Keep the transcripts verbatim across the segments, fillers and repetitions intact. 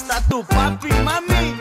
está tu papi, mami?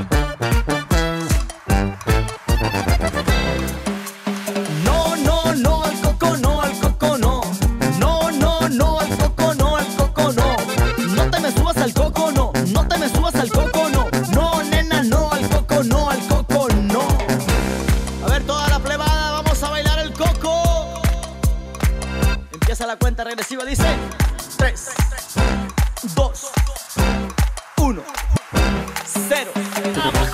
No, no, no, al coco no, al coco no. No, no, no, al coco no, al coco no. No te me subas al coco, no. No te me subas al coco, no. No, nena, no, al coco no, al coco no. A ver, toda la plebada, vamos a bailar el coco. Empieza la cuenta regresiva, dice tres, dos, uno, cero.